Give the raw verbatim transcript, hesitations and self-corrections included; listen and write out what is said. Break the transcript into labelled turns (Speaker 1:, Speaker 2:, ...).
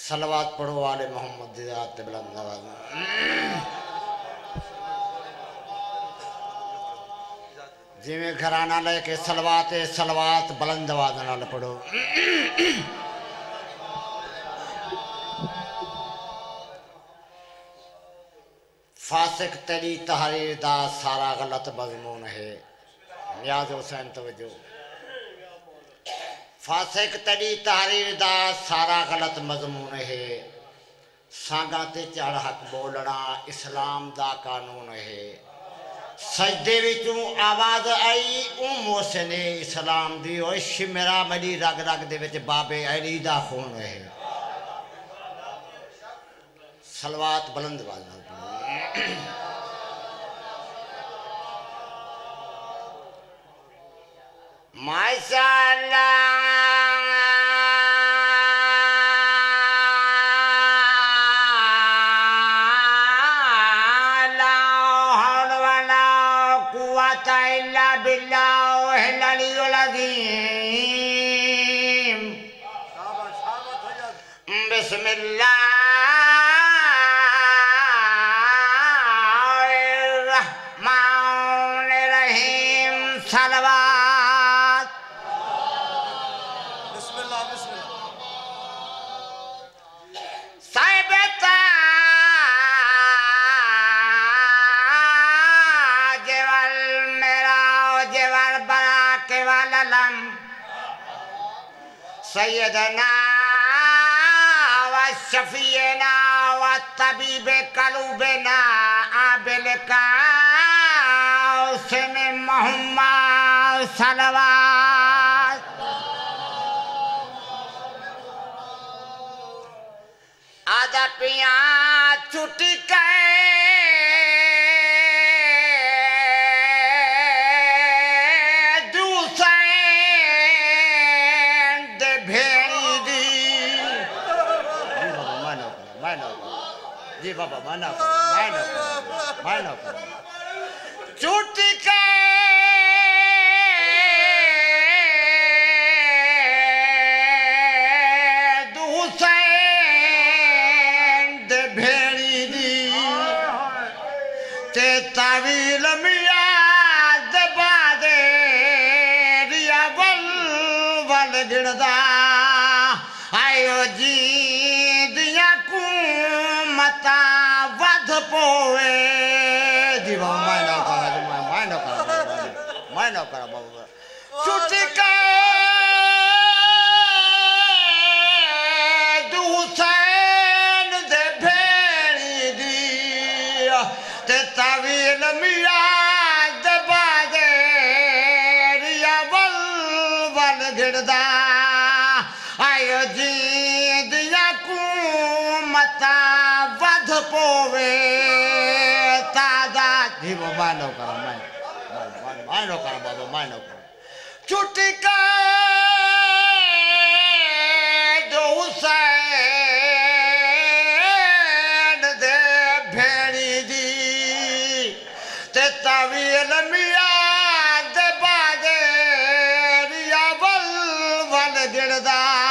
Speaker 1: सलवात पढ़ो वाले मोहम्मद दी ज़ात ते बुलंद आवाज़ में। जिमें घराना लेके सलवात सलवात बुलंद आवाज़ नाल पढ़ो। फासिक तेरी तहरीर दा सारा गलत मजमून है। नियाज़ हुसैन तवज्जो। फासिक तेरी तहरीर दा सारा गलत मजमून है। सांगा ते चढ़ हक बोलना इस्लाम दा कानून है। सजदे विचों आवाज़ आई ओ मोहसिने इस्लाम दी ओ शिमरा मड़ी रग रग दे विच बाबे अली दा खून है। सलवात बुलंद आवाज़ नाल माशाअल्लाह ला हौल वला कुव्वता इल्ला बिल्लाहिल अलियुल अज़ीम। बिस्मिल्लाह सलवात बिस्मिल्लाह बिस्मिल्लाह साहिबता जेवल मेरा जेवल बड़ा केवल लम सैयदना व शफीना व तबीब कलूबना आबिल का हुसैन मोहम्मद सलवात। आधा पिया छुट्टी के दूसरे दे भेड़ी दी। जी बाबा मानो मानो मानो छुट्टी के तावील मिया दबा दे रिया वल वल गिरदा आयो जी दिया को मता वध पोए। जी बाबा मानो कर मानो कर मानो कर बाबा छुट्टी का हुसैन दे भेड़ी दी तावील मिया दबा दे रिया वल वल गिरदा आयो जी दिया को मता वध पोवे तादा। जी वो मानो कर मानो कर बाबा मानो कर छुट्टी का जो हुसैन दे भेड़ी दी तावील मिया दबा दे रिया वल वल गिरदा